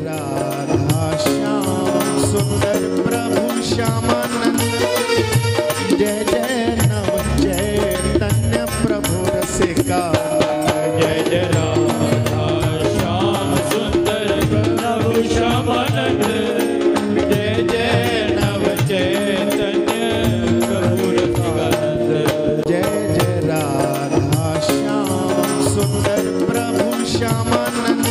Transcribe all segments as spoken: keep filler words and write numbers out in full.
राधा श्याम सुंदर प्रभु श्यामानंद। जय जय नव चैतन्य प्रभु रसिका। जय जय राधा श्याम सुंदर प्रभु श्यामानंद। जय जय नव चैतन्य प्रभु रसिकानंद। जय जय राधा श्याम सुंदर प्रभु श्यामानंद।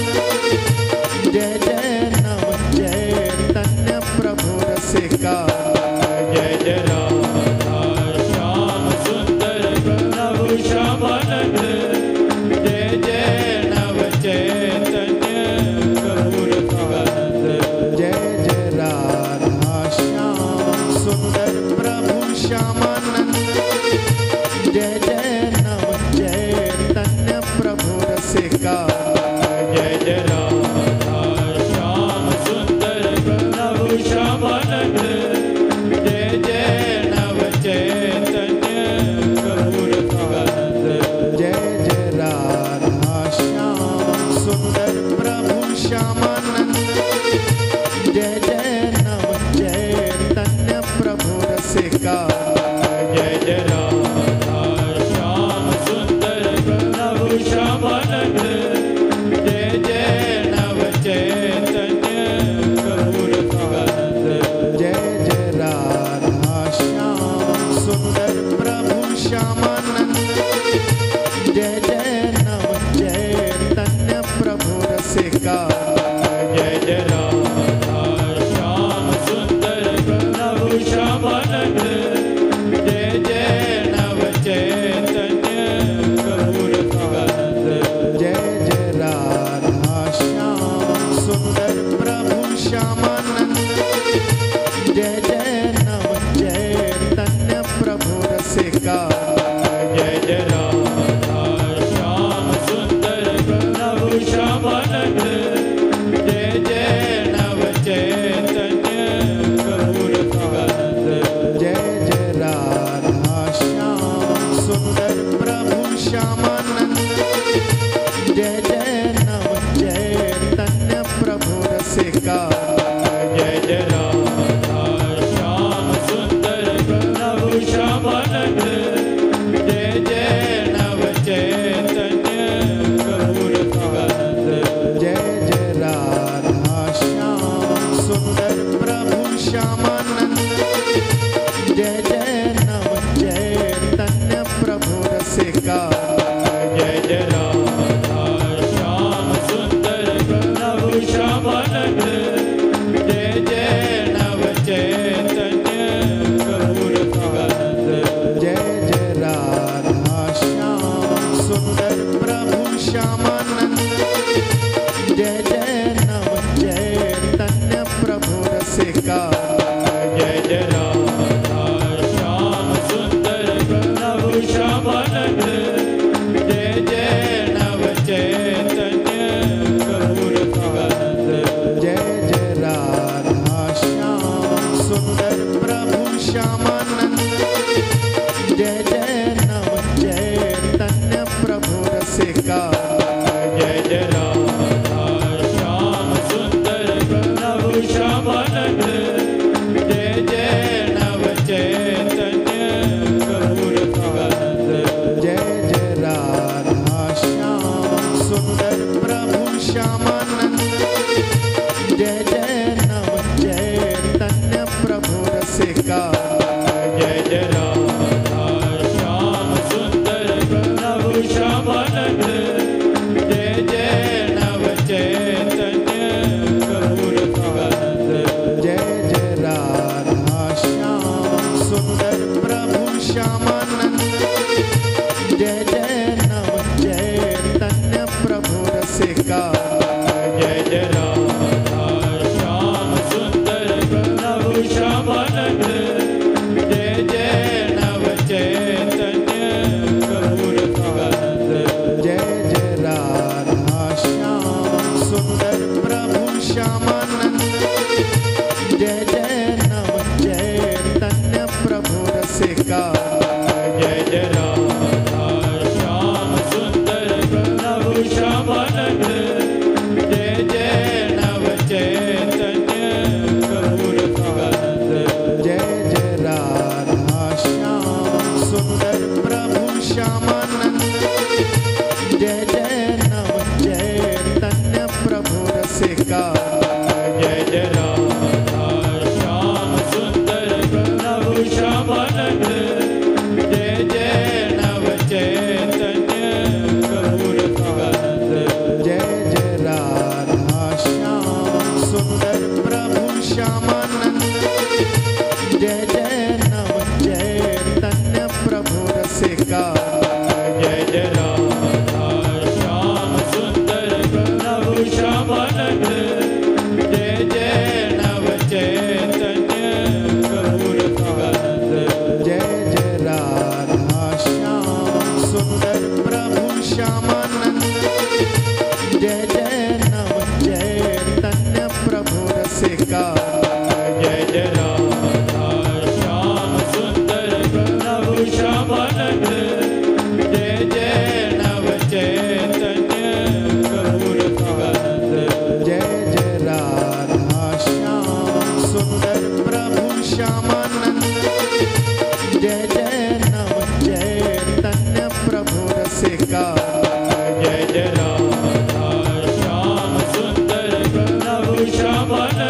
जय जय नव चैतन्य प्रभु रसिका। जय जय राधा श्याम सुंदर प्रभु श्यामानंद। जय जय नव चैतन्य प्रभु रसिकानंद। जय जय राधा श्याम सुंदर प्रभु श्यामानंद। जय जय नव चैतन्य प्रभु रसिका। जय जय राधा श्याम सुंदर प्रभु श्यामानंद। जय जय नव चैतन्य प्रभु रसिकानंद। जय जय राधा श्याम सुंदर प्रभु श्यामानंद। जय जय नव चैतन्य प्रभु रसिका। जय जय राधा श्याम सुंदर प्रभु श्यामानंद। जय जय नव चैतन्य प्रभु रसिकानंद। जय जय राधा श्याम सुंदर प्रभु श्यामानंद। जय जय नव चैतन्य प्रभु रसिका। जय जय राधा श्याम सुंदर प्रभु श्यामानंद। जय जय नव चैतन्य प्रभु रसिकानंद। जय जय राधा श्याम सुंदर प्रभु श्यामानंद। जय जय नव चैतन्य प्रभु रसिका। जय जय राधा श्याम सुंदर प्रभु श्यामानंद। जय जय नव चैतन्य प्रभु रसिकानंद। जय जय राधा श्याम सुंदर प्रभु श्यामानंद। जय जय नव चैतन्य प्रभु रसिका। जय जय राधा श्याम सुंदर प्रभु श्यामानंद। जय जय नव चैतन्य प्रभु रसिकानंद। जय जय राधा श्याम सुंदर प्रभु श्यामानंद। जय जय नव चैतन्य प्रभु रसिका। जय जय राधा श्याम सुंदर प्रभु श्यामानंद। जय जय नव चैतन्य प्रभु रसिकानंद। जय जय राधा श्याम सुंदर प्रभु श्यामानंद। जय जय नव चैतन्य प्रभु रसिका। जय जय राधा श्याम सुंदर प्रभु श्यामानंद। जय जय नव चैतन्य प्रभु रसिकानंद। जय जय राधा श्याम सुंदर प्रभु श्यामानंद। जय जय नव चैतन्य प्रभु रसिका। जय जय राधा श्याम सुंदर प्रभु श्यामानंद। जय जय नव चैतन्य प्रभु रसिकानंद। जय जय राधा श्याम सुंदर प्रभु श्यामानंद। जय जय नव चैतन्य प्रभु रसिका। जय जय राधा श्याम सुंदर प्रभु श्यामानंद। जय जय नव चैतन्य प्रभु रसिकानंद। जय जय राधा श्याम सुंदर प्रभु श्यामानंद। जय जय नव चैतन्य प्रभु रसिका। जय जय राधा श्याम सुंदर प्रभु श्यामानंद। जय जय नव चैतन्य प्रभु रसिकानंद। जय जय राधा श्याम सुंदर प्रभु श्यामानंद। जय जय नव चैतन्य प्रभु रसिका। जय जय राधा श्याम सुंदर प्रभु श्यामानंद। जय जय नव चैतन्य श्यामानंद जय जय नव चैतन्य प्रभु रसिका जय जय राधा श्याम सुंदर प्रभु श्यामानंद जय जय नव चैतन्य प्रभु रसिकानंद जय जय राधा श्याम सुंदर प्रभु श्यामानंद जय जय नव चैतन्य प्रभु रसिका जय जय राधा श्याम सुंदर प्रभु श्यामानंद जय जय नव चैतन्य प्रभु रसिकानंद जय जय राधा श्याम सुंदर प्रभु श्यामानंद जय जय नव चैतन्य प्रभु रसिका जय जय राधा श्याम सुंदर प्रभु श्यामानंद